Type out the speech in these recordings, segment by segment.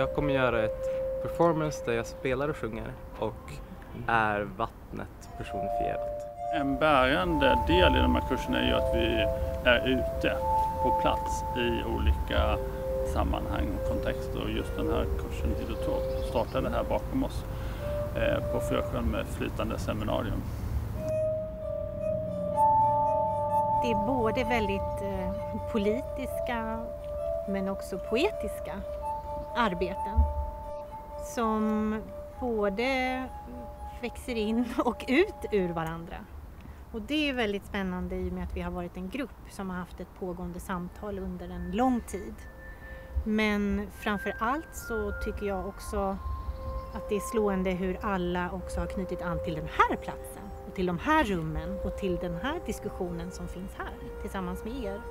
jag kommer göra ett performance där jag spelar och sjunger och är vattnet personifierat. En bärande del i de här kurserna är ju att vi är ute på plats i olika sammanhang och kontexter. Och just den här kursen Hydrotop startade här bakom oss på Frösjön med flytande seminarium. Det är både väldigt politiska men också poetiska arbeten som både växer in och ut ur varandra. Och det är väldigt spännande i och med att vi har varit en grupp som har haft ett pågående samtal under en lång tid. Men framför allt så tycker jag också att det är slående hur alla också har knutit an till den här platsen och till de här rummen och till den här diskussionen som finns här tillsammans med er.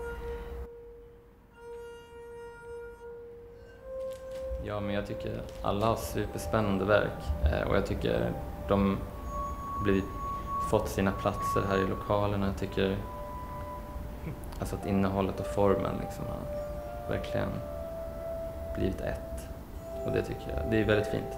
Ja, men jag tycker alla har superspännande verk och jag tycker de har fått sina platser här i lokalerna. Jag tycker alltså att innehållet och formen liksom har verkligen blivit ett. Och det tycker jag, det är väldigt fint.